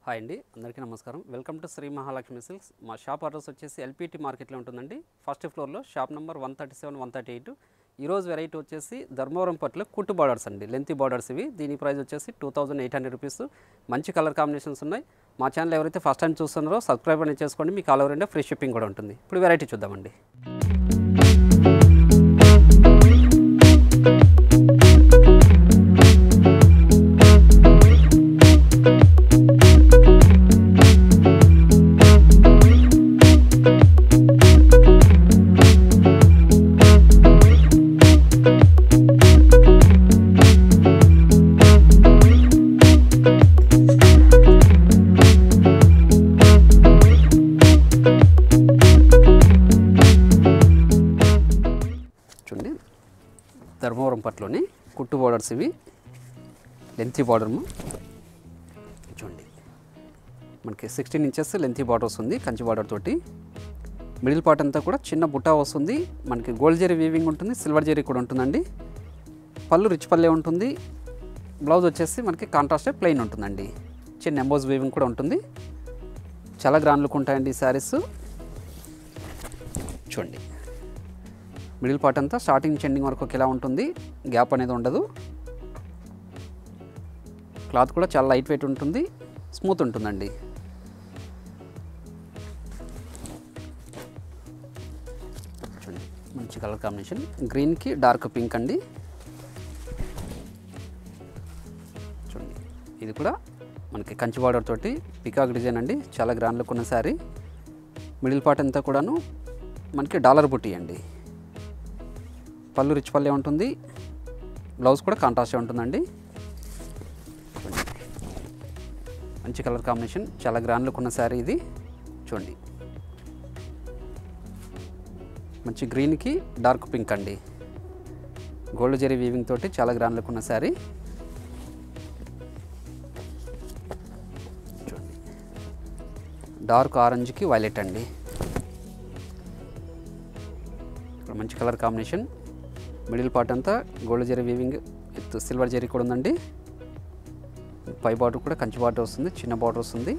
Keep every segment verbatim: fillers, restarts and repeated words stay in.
Hi అండి, అందరికీ నమస్కారం. Welcome to Shri Mahalakshmi silks. మా షాప్ అడ్రస్ వచ్చేసి ఎల్పిటి మార్కెట్లో ఉంటుందండి. ఫస్ట్ ఫ్లోర్లో shop number one thirty seven one thirty eight. ఈరోజు వెరైటీ వచ్చేసి ధర్మవరం పట్టులో కుట్టు బార్డర్స్ అండి, లెంతీ బార్డర్స్ ఇవి. దీని ప్రైస్ వచ్చేసి two thousand eight hundred rupees. మంచి కలర్ కాంబినేషన్స్ ఉన్నాయి. మా ఛానల్ ఎవరైతే ఫస్ట్ టైం చూస్తున్నారో సబ్స్క్రైబ్ అనేది చేసుకోండి. మీకు all over India free shipping కూడా ఉంటుంది. ఇప్పుడు వెరైటీ చూద్దామండి. ధర్మవరం పట్టులోని కుట్టు బార్డర్స్ ఇవి, లెంతీ బార్డర్ చూడండి. మనకి సిక్స్టీన్ ఇంచెస్ లెంతీ బార్డర్ వస్తుంది కంచి బార్డర్ తోటి. మిడిల్ పార్ట్ అంతా కూడా చిన్న బుట్టా వస్తుంది. మనకి గోల్డ్ జరీ వీవింగ్ ఉంటుంది, సిల్వర్ జరీ కూడా ఉంటుందండి. పళ్ళు రిచ్ పల్లె ఉంటుంది. బ్లౌజ్ వచ్చేసి మనకి కాంట్రాస్ట్ ప్లెయిన్ ఉంటుందండి. చిన్న ఎంబోజ్ వీవింగ్ కూడా ఉంటుంది. చాలా గ్రాండ్ లుక్ ఉంటాయండి ఈ శారీస్. చూడండి, మిడిల్ పార్ట్ అంతా స్టార్టింగ్ చెండింగ్ వరకు ఒకేలా ఉంటుంది, గ్యాప్ అనేది ఉండదు. క్లాత్ కూడా చాలా లైట్ వెయిట్ ఉంటుంది, స్మూత్ ఉంటుందండి. చూడండి, మంచి కలర్ కాంబినేషన్, గ్రీన్కి డార్క్ పింక్ అండి. చూడండి, ఇది కూడా మనకి కంచి బార్డర్ తోటి పికాక్ డిజైన్ అండి. చాలా గ్రాండ్ లుక్ ఉన్న శారీ. మిడిల్ పార్ట్ అంతా కూడాను మనకి డాలర్ బుట్టి అండి. పళ్ళు రిచ్ పల్లె ఉంటుంది. బ్లౌజ్ కూడా కాంట్రాస్ట్ ఉంటుందండి. మంచి కలర్ కాంబినేషన్, చాలా గ్రాండ్ లుక్ ఉన్న శారీ ఇది. చూడండి, మంచి గ్రీన్కి డార్క్ పింక్ అండి. గోల్డ్ జరీ వీవింగ్ తోటి చాలా గ్రాండ్ లుక్ ఉన్న శారీ. చూడండి, డార్క్ ఆరెంజ్కి వైలెట్ అండి. ఇక్కడ మంచి కలర్ కాంబినేషన్. మిడిల్ పార్ట్ అంతా gold zari weaving with silver zari కూడా ఉందండి. పై బార్డర్ కూడా కంచి బార్డర్ వస్తుంది, చిన్న బార్డర్ వస్తుంది.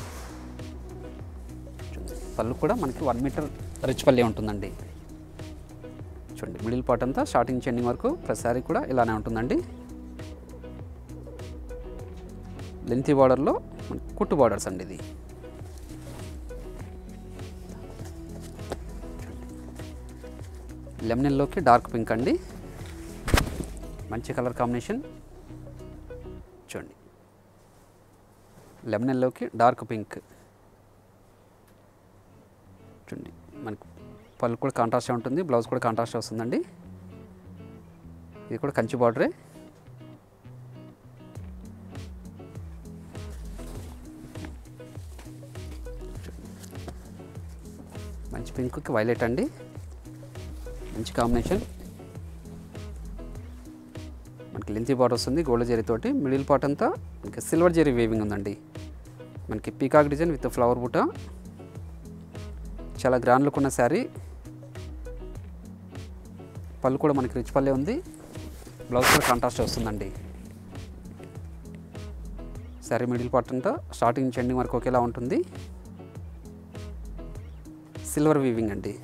పళ్ళు కూడా మనకి వన్ మీటర్ రిచ్ పల్లె ఉంటుందండి. చూడండి, మిడిల్ పార్ట్ అంతా స్టార్టింగ్ చెండింగ్ వరకు ప్రతి శారీ కూడా ఇలానే ఉంటుందండి. లెంతీ బార్డర్లో కుట్టు బార్డర్స్ అండి ఇది. లెమనెల్లోకి డార్క్ పింక్ అండి. మంచి కలర్ కాంబినేషన్. చూడండి, లెమనెల్లోకి డార్క్ పింక్. చూడండి, మనకి పళ్ళు కూడా కాంట్రాస్ట్ ఉంటుంది, బ్లౌజ్ కూడా కాంట్రాస్ట్ వస్తుందండి. ఇది కూడా కంచి బార్డరే. మంచి పింక్కి వైలెట్ అండి. మంచి కాంబినేషన్. మనకి లెంతీ బార్డర్ వస్తుంది గోల్డ్ జరీ తోటి. మిడిల్ పార్ట్ అంతా మనకి సిల్వర్ జరీ వేవింగ్ ఉందండి. మనకి పీకాక్ డిజైన్ విత్ ఫ్లవర్ బుట్ట. చాలా గ్రాండ్ లుక్ ఉన్న శారీ. పళ్ళు కూడా మనకి రిచ్ పల్లె ఉంది. బ్లౌజ్ కూడా కాంట్రాస్ట్ వస్తుందండి. శారీ మిడిల్ పార్ట్ అంతా స్టార్టింగ్ చెండింగ్ వరకు ఒకేలా ఉంటుంది. సిల్వర్ వీవింగ్ అండి.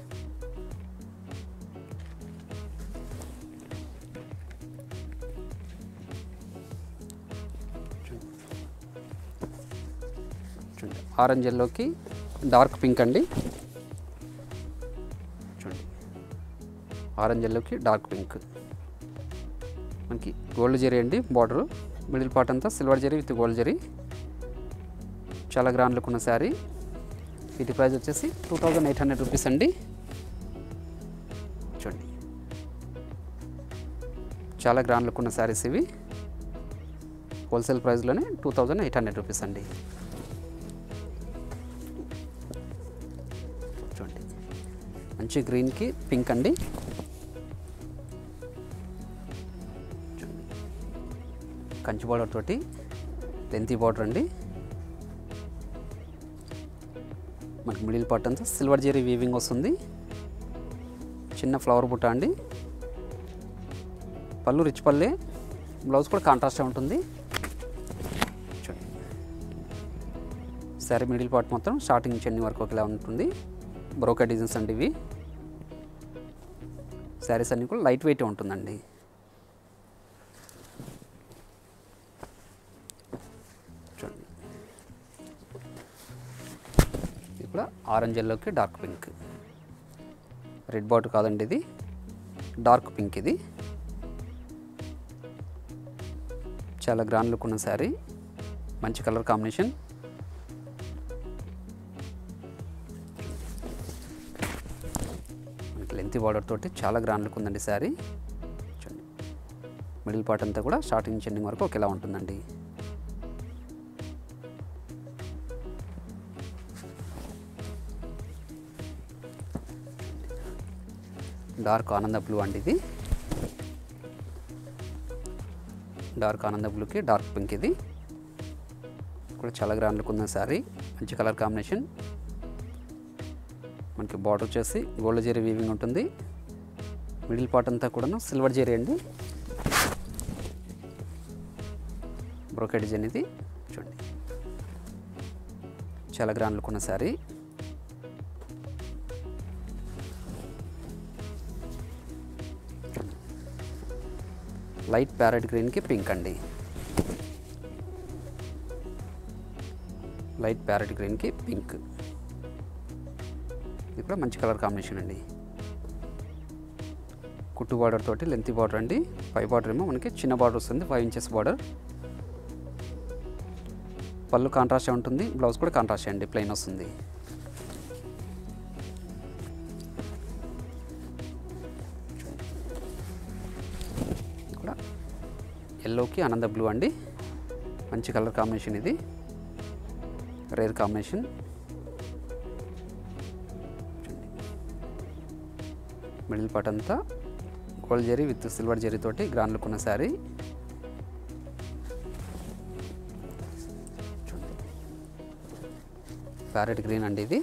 ఆరెంజ్ ఎల్లోకి డార్క్ పింక్ అండి. చూడండి, ఆరెంజ్ ఎల్లోకి డార్క్ పింక్. మనకి గోల్డ్ జరీ అండి బార్డరు. మిడిల్ పార్ట్ అంతా silver zari with gold zari. చాలా గ్రాండ్ లుక్ ఉన్న శారీ. వీటి ప్రైస్ వచ్చేసి two thousand eight hundred rupees అండి. చూడండి, చాలా గ్రాండ్ లుక్ ఉన్న శారీస్ ఇవి. హోల్సేల్ ప్రైస్లోనే two thousand eight hundred rupees అండి. చూడండి, మంచి గ్రీన్కి పింక్ అండి. కంచి బార్డర్ తోటి లెంతీ బార్డర్ అండి. మనకి మిడిల్ పార్ట్ అంతా సిల్వర్ జరీ వీవింగ్ వస్తుంది. చిన్న ఫ్లవర్ బుట్ట అండి. పళ్ళు రిచ్ పల్లె, బ్లౌజ్ కూడా కాంట్రాస్ట్ ఉంటుంది. శారీ మిడిల్ పార్ట్ మొత్తం స్టార్టింగ్ నుంచి ఎండింగ్ వరకు ఒకేలా ఉంటుంది. బ్రోకా డిజైన్స్ అండి ఇవి. శారీస్ అన్నీ కూడా లైట్ వెయిట్ ఉంటుందండి. చూడండి, ఇది కూడా ఆరెంజ్ ఎల్లోకి డార్క్ పింక్, రెడ్ బార్డర్ కాదండి, ఇది డార్క్ పింక్. ఇది చాలా గ్రాండ్ లుక్ ఉన్న శారీ, మంచి కలర్ కాంబినేషన్. మనకి లెంతీ బార్డర్ తోటి చాలా గ్రాండ్ లుక్ ఉందండి శారీ. చూడండి, మిడిల్ పార్ట్ అంతా కూడా స్టార్టింగ్ నుంచి ఎండింగ్ వరకు ఒకేలా ఉంటుందండి. డార్క్ ఆనంద బ్లూ అండి, ఇది డార్క్ ఆనంద బ్లూకి డార్క్ పింక్. ఇది కూడా చాలా గ్రాండ్ లుక్ ఉన్న శారీ, మంచి కలర్ కాంబినేషన్. మనకి బార్డర్ వచ్చేసి గోల్డ్ జరీ వీవింగ్ ఉంటుంది. మిడిల్ పార్ట్ అంతా కూడాను సిల్వర్ జరీ అండి. బ్రోకెట్ డిజైన్ ఇది. చూడండి, చాలా గ్రాండ్ లుక్ ఉన్న శారీ. లైట్ ప్యారెట్ గ్రీన్కి పింక్ అండి, లైట్ ప్యారెట్ గ్రీన్కి పింక్. ఇది కూడా మంచి కలర్ కాంబినేషన్ అండి. కుట్టు బార్డర్ తోటి లెంతీ బార్డర్ అండి. పై బార్డర్ ఏమో మనకి చిన్న బార్డర్ వస్తుంది, five inches border. Pallu contrast ఉంటుంది, బ్లౌజ్ కూడా కాంట్రాస్ట్ అండి, ప్లెయిన్ వస్తుంది. కూడా ఎల్లోకి ఆనంద బ్లూ అండి, మంచి కలర్ కాంబినేషన్. ఇది రేర్ కాంబినేషన్. మిడిల్ పార్ట్ అంతా gold zari with silver zari తోటి గ్రాండ్ లుక్ ఉన్న శారీ. ప్యారెట్ గ్రీన్ అండి, ఇది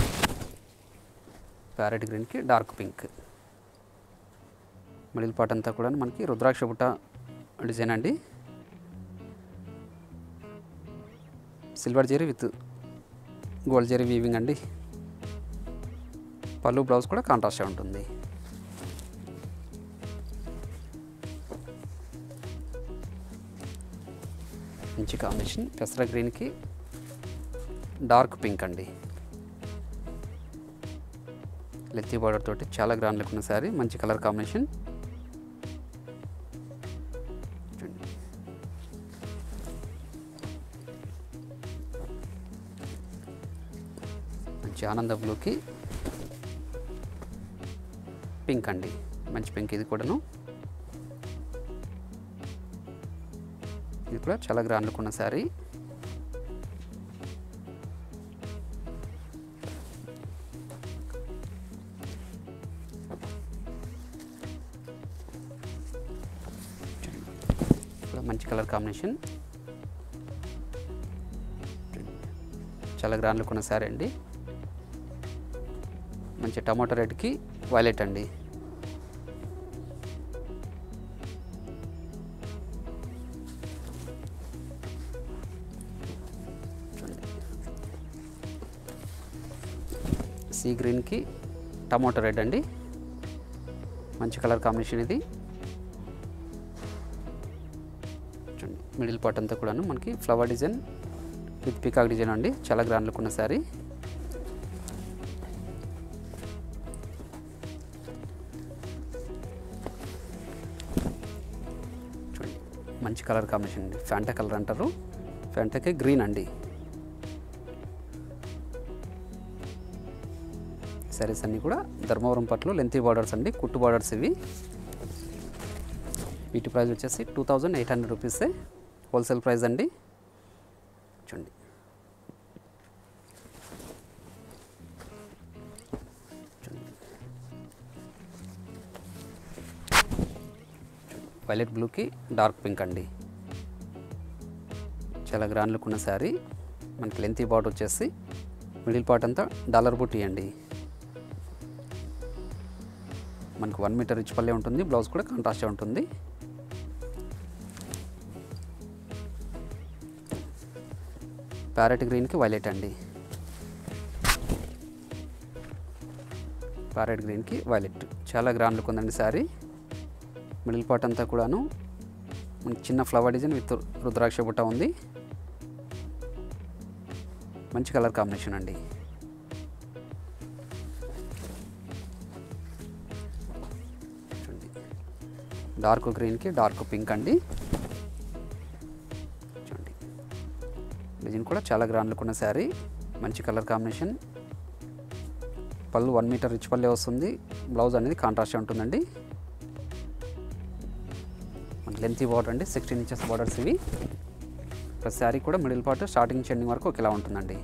ప్యారెట్ గ్రీన్కి డార్క్ పింక్. మిడిల్ పార్ట్ అంతా కూడా మనకి రుద్రాక్ష బుట్ట డిజైన్ అండి. Silver zari with gold zari weaving అండి. పళ్ళు బ్లౌజ్ కూడా కాంట్రాస్ట్ ఉంటుంది. మంచి కాంబినేషన్, పెసర గ్రీన్కి డార్క్ పింక్ అండి. లెత్తి బార్డర్ తోటి చాలా గ్రాండ్ లుక్ ఉన్న శారీ, మంచి కలర్ కాంబినేషన్. మంచి ఆనంద బ్లూకి పింక్ అండి, మంచి పింక్. ఇది కూడాను ఇది కూడా చాలా గ్రాండ్ లుక్ ఉన్న శారీ. మంచి కలర్ కాంబినేషన్, చాలా గ్రాండ్ లుక్ ఉన్న శారీ అండి. మంచి టమాటో రెడ్కి వైలెట్ అండి. సీ గ్రీన్కి టమాటో రెడ్ అండి, మంచి కలర్ కాంబినేషన్. ఇది చూడండి, మిడిల్ పార్ట్ అంతా కూడాను మనకి flower design with peacock design అండి, చాలా గ్రాండ్ లుక్ ఉన్న శారీ. చూడండి, మంచి కలర్ కాంబినేషన్ అండి, ఫ్యాంటా కలర్ అంటారు, ఫ్యాంటాకి గ్రీన్ అండి. శారీస్ అన్నీ కూడా ధర్మవరం పట్లు లెంతీ బార్డర్స్ అండి, కుట్టు బార్డర్స్ ఇవి. వీటి ప్రైస్ వచ్చేసి టూ థౌజండ్ ఎయిట్ హండ్రెడ్ రూపీసే హోల్సేల్ ప్రైస్ అండి. చూడండి, వైలెట్ బ్లూకి డార్క్ పింక్ అండి, చాలా గ్రాండ్ లుక్ ఉన్న శారీ. మనకి లెంతీ బార్డర్ వచ్చేసి మిడిల్ పార్ట్ అంతా డాలర్ బుట్టి అండి. మనకు వన్ మీటర్ రిచ్ పల్లె ఉంటుంది, బ్లౌజ్ కూడా కాంట్రాస్ట్ ఉంటుంది. ప్యారెట్ గ్రీన్కి వైలెట్ అండి, ప్యారెట్ గ్రీన్కి వైలెట్. చాలా గ్రాండ్ లుక్ ఉందండి శారీ. మిడిల్ పార్ట్ అంతా కూడాను మనకి చిన్న ఫ్లవర్ డిజైన్ విత్ రుద్రాక్ష బుట్ట ఉంది. మంచి కలర్ కాంబినేషన్ అండి. చూడండి, డార్క్ గ్రీన్కి డార్క్ పింక్ అండి. చూడండి, డిజైన్ కూడా చాలా గ్రాండ్ లుక్ ఉన్న శారీ. మంచి colour combination. Pallu one metre rich పల్లె వస్తుంది. బ్లౌజ్ అనేది కాంట్రాస్ట్ ఉంటుందండి. మనకి లెంతీ బార్డర్ అండి, సిక్స్టీన్ ఇంచెస్ బార్డర్స్ ఇవి. ప్రతి శారీ కూడా మిడిల్ పార్ట్ స్టార్టింగ్ ఎండింగ్ వరకు ఒకేలా ఉంటుందండి.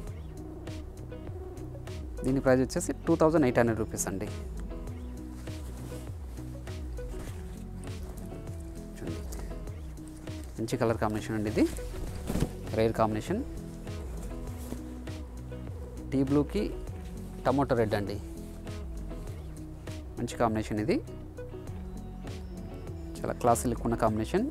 దీని ప్రైస్ వచ్చేసి two thousand eight hundred rupees అండి. చూడండి, మంచి కలర్ కాంబినేషన్ అండి. ఇది రేర్ కాంబినేషన్. టీ బ్లూకి టమోటో రెడ్ అండి, మంచి కాంబినేషన్. ఇది చాలా క్లాసీ లుక్ ఉన్న కాంబినేషన్.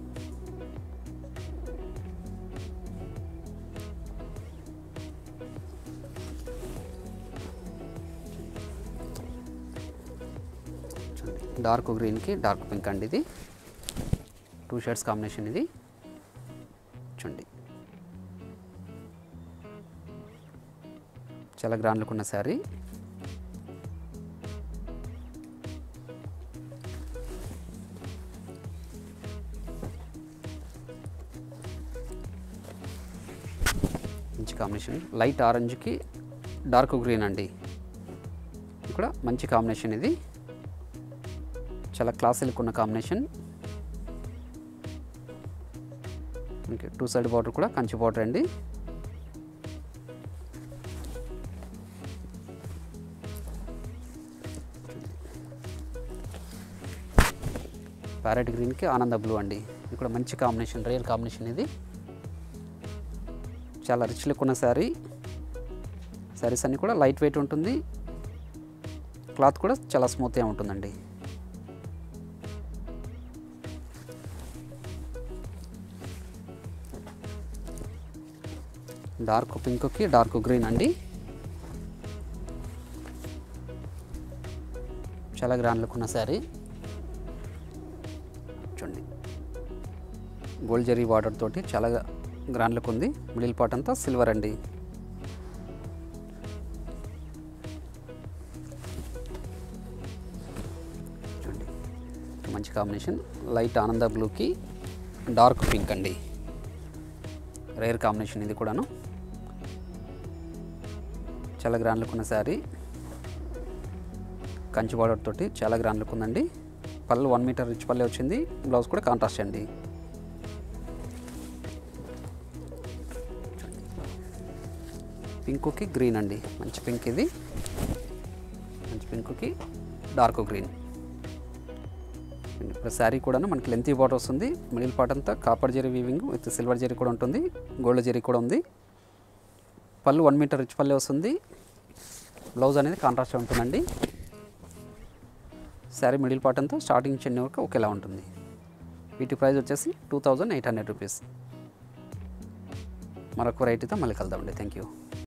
డార్క్ గ్రీన్కి డార్క్ పింక్ అండి. ఇది టూ షేడ్స్ కాంబినేషన్. ఇది చూడండి, చాలా గ్రాండ్ లుక్ ఉన్న శారీ. మంచి కాంబినేషన్. లైట్ ఆరెంజ్కి డార్క్ గ్రీన్ అండి. ఇది కూడా మంచి కాంబినేషన్. ఇది చాలా క్లాసీ లుక్ ఉన్న combination. Okay, two side border కూడా కంచి బార్డర్ అండి. ప్యారెట్ గ్రీన్కి ఆనంద బ్లూ అండి. ఇది కూడా మంచి కాంబినేషన్, రేర్ కాంబినేషన్. ఇది చాలా రిచ్ లుక్ ఉన్న శారీ. శారీస్ అన్నీ కూడా లైట్ వెయిట్ ఉంటుంది. క్లాత్ కూడా చాలా స్మూత్గా ఉంటుందండి. డార్క్ పింక్కి డార్క్ గ్రీన్ అండి. చాలా గ్రాండ్ లుక్ ఉన్న శారీ. చూడండి, గోల్డ్ జరీ బార్డర్ తోటి చాలా గ్రాండ్ లుక్ ఉంది. మిడిల్ పార్ట్ అంతా సిల్వర్ అండి. చూడండి, మంచి కాంబినేషన్. లైట్ ఆనంద బ్లూకి డార్క్ పింక్ అండి, రేర్ కాంబినేషన్. ఇది కూడాను చాలా గ్రాండ్ లుక్ ఉన్న శారీ. కంచి బార్డర్ తోటి చాలా గ్రాండ్ లుక్ ఉందండి. పళ్ళు వన్ మీటర్ రిచ్ పల్లె వచ్చింది. బ్లౌజ్ కూడా కాంట్రాస్ట్ అండి. పింక్కి గ్రీన్ అండి, మంచి పింక్. ఇది మంచి పింక్కి డార్క్ గ్రీన్. ఇప్పుడు శారీ కూడా మనకి లెంతీ బార్డర్ వస్తుంది. మిడిల్ పార్ట్ అంతా copper zari weaving with silver zari కూడా ఉంటుంది. గోల్డ్ జరీ కూడా ఉంది. పళ్ళు వన్ మీటర్ రిచ్ పల్లె వస్తుంది. బ్లౌజ్ అనేది కాంట్రాస్ట్ ఉంటుందండి. శారీ మిడిల్ పార్ట్ అంతా స్టార్టింగ్ చెన్ని వరకు ఒకేలా ఉంటుంది. వీటి ప్రైస్ వచ్చేసి two thousand eight hundred rupees. మరొక వెరైటీతో మళ్ళీ కలుద్దామండి. Thank you.